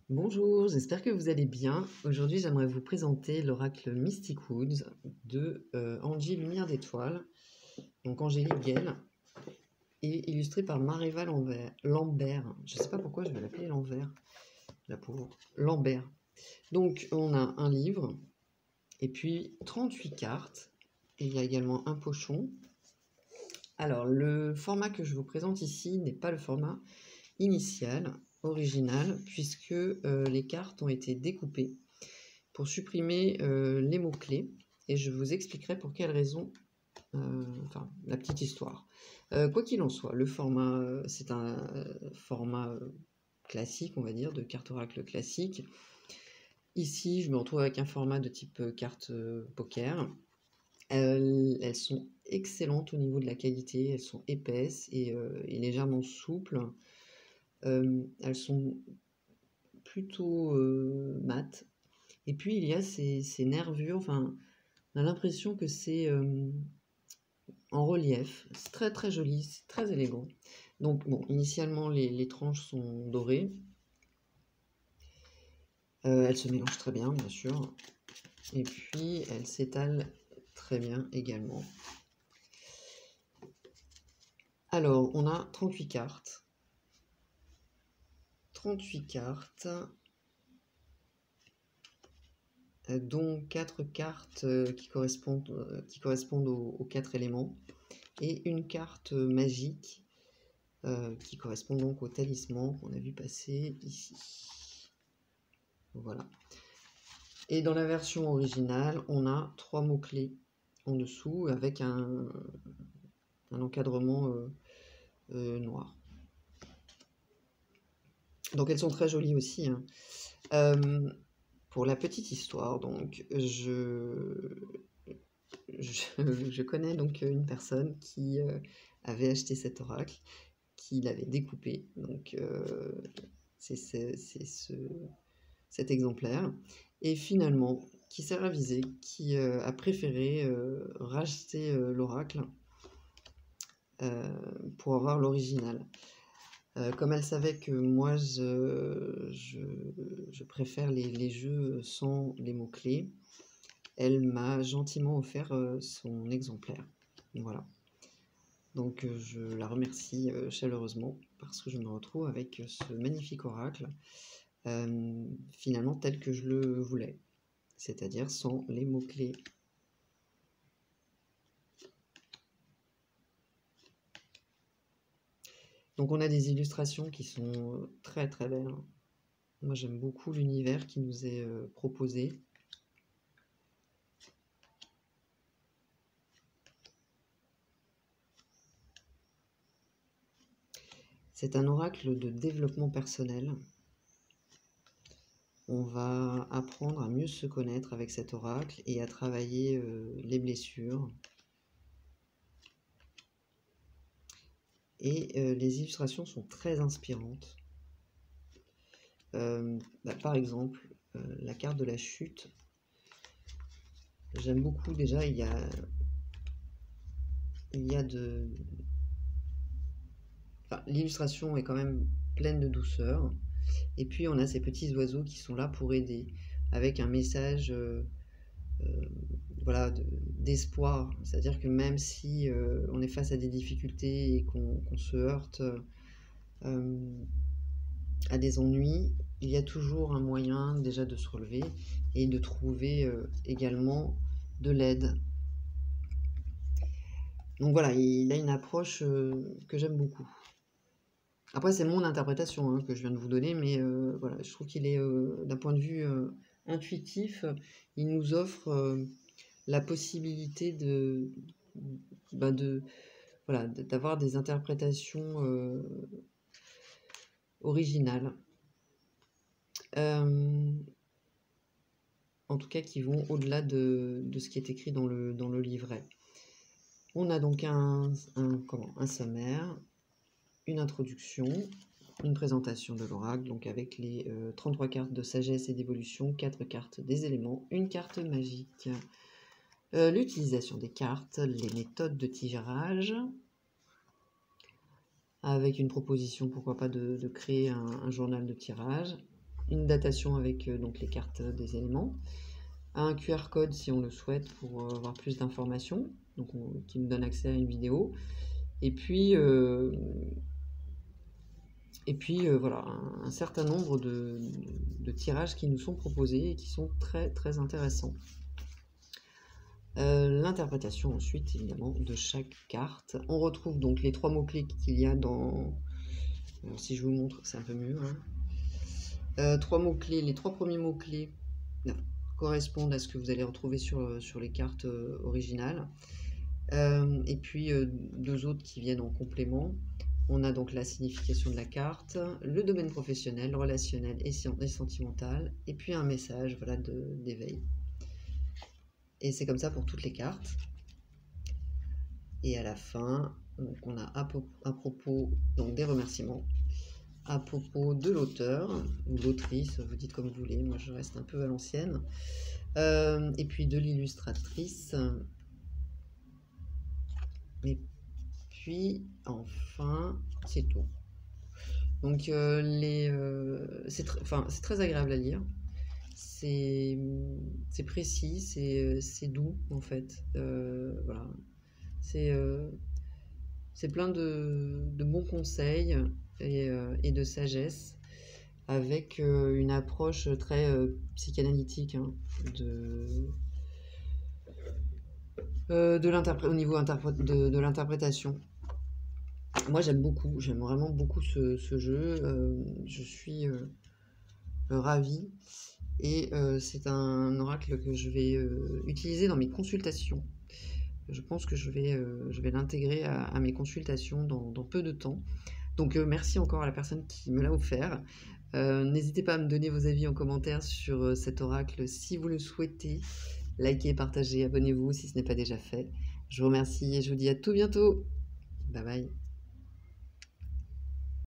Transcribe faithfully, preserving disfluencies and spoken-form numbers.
Bonjour, j'espère que vous allez bien. Aujourd'hui, j'aimerais vous présenter l'oracle Mystic Woods de euh, Angie Lumière d'Étoile, donc Angélique Gale, et illustré par Mareva Lambert. Lambert. Je ne sais pas pourquoi je vais l'appeler Lambert, la pauvre. Lambert. Donc, on a un livre, et puis trente-huit cartes, et il y a également un pochon. Alors, le format que je vous présente ici n'est pas le format initial, original, puisque euh, les cartes ont été découpées pour supprimer euh, les mots-clés, et je vous expliquerai pour quelles raisons, euh, enfin, la petite histoire. Euh, quoi qu'il en soit, le format, euh, c'est un euh, format euh, classique, on va dire, de carte oracle classique. Ici, je me retrouve avec un format de type euh, carte euh, poker. Elles, elles sont excellentes au niveau de la qualité, elles sont épaisses et, euh, et légèrement souples. Euh, elles sont plutôt euh, mates. Et puis il y a ces, ces nervures, enfin, on a l'impression que c'est euh, en relief. C'est très très joli, c'est très élégant. Donc bon, initialement les, les tranches sont dorées. Euh, elles se mélangent très bien, bien sûr. Et puis elles s'étalent très bien également. Alors, on a trente-huit cartes. trente-huit cartes, euh, dont quatre cartes euh, qui correspondent, euh, qui correspondent aux, aux quatre éléments, et une carte magique euh, qui correspond donc au talisman qu'on a vu passer ici. Voilà. Et dans la version originale, on a trois mots-clés en dessous avec un, un encadrement euh, euh, noir. Donc elles sont très jolies aussi, hein. Euh, pour la petite histoire, donc je, je, je connais donc une personne qui euh, avait acheté cet oracle, qui l'avait découpé. Donc euh, c'est ce, ce, cet exemplaire, et finalement qui s'est ravisé, qui euh, a préféré euh, racheter euh, l'oracle euh, pour avoir l'original. Euh, comme elle savait que moi je, je, je préfère les, les jeux sans les mots-clés, elle m'a gentiment offert euh, son exemplaire. Voilà. Donc euh, je la remercie euh, chaleureusement parce que je me retrouve avec ce magnifique oracle, euh, finalement tel que je le voulais, c'est-à-dire sans les mots-clés. Donc on a des illustrations qui sont très très belles. Moi j'aime beaucoup l'univers qui nous est euh, proposé. C'est un oracle de développement personnel. On va apprendre à mieux se connaître avec cet oracle et à travailler euh, les blessures. Et euh, les illustrations sont très inspirantes. Euh, bah, par exemple, euh, la carte de la chute. J'aime beaucoup déjà, il y a, il y a de... Enfin, l'illustration est quand même pleine de douceur. Et puis on a ces petits oiseaux qui sont là pour aider, avec un message euh, euh, voilà, d'espoir. C'est-à-dire que même si euh, on est face à des difficultés et qu'on qu'on se heurte euh, à des ennuis, il y a toujours un moyen déjà de se relever et de trouver euh, également de l'aide. Donc voilà, il a une approche euh, que j'aime beaucoup. Après, c'est mon interprétation hein, que je viens de vous donner, mais euh, voilà, je trouve qu'il est, euh, d'un point de vue euh, intuitif, il nous offre euh, la possibilité de, bah de voilà, d'avoir des interprétations euh, originales. Euh, en tout cas, qui vont au-delà de, de ce qui est écrit dans le, dans le livret. On a donc un, un, comment, un sommaire, une introduction, une présentation de l'oracle, donc avec les euh, trente-trois cartes de sagesse et d'évolution, quatre cartes des éléments, une carte magique, euh, l'utilisation des cartes, les méthodes de tirage, avec une proposition, pourquoi pas, de, de créer un, un journal de tirage, une datation avec euh, donc les cartes des éléments, un Q R code si on le souhaite pour euh, avoir plus d'informations, donc on, qui nous donne accès à une vidéo, et puis euh, et puis euh, voilà, un, un certain nombre de, de, de tirages qui nous sont proposés et qui sont très très intéressants. Euh, l'interprétation ensuite évidemment de chaque carte. On retrouve donc les trois mots-clés qu'il y a dans... Alors, si je vous montre, c'est un peu mieux. Hein. Euh, trois mots-clés, les trois premiers mots-clés correspondent à ce que vous allez retrouver sur, sur les cartes euh, originales. Euh, et puis euh, deux autres qui viennent en complément. On a donc la signification de la carte, le domaine professionnel, relationnel et, et sentimental, et puis un message voilà, d'éveil. Et c'est comme ça pour toutes les cartes. Et à la fin, donc on a à, à propos donc des remerciements, à propos de l'auteur ou l'autrice, vous dites comme vous voulez, moi je reste un peu à l'ancienne, euh, et puis de l'illustratrice. Et puis enfin, c'est tout. Donc euh, les, euh, c'est tr enfin, c'est très agréable à lire. C'est précis, c'est doux en fait. Euh, voilà. C'est euh, plein de, de bons conseils et, euh, et de sagesse, avec euh, une approche très euh, psychanalytique hein, de, euh, de au niveau de, de l'interprétation. Moi j'aime beaucoup, j'aime vraiment beaucoup ce, ce jeu. Euh, je suis euh, ravie. Et euh, c'est un oracle que je vais euh, utiliser dans mes consultations. Je pense que je vais, euh, je vais l'intégrer à, à mes consultations dans, dans peu de temps. Donc euh, merci encore à la personne qui me l'a offert. Euh, N'hésitez pas à me donner vos avis en commentaire sur euh, cet oracle si vous le souhaitez. Likez, partagez, abonnez-vous si ce n'est pas déjà fait. Je vous remercie et je vous dis à tout bientôt. Bye bye.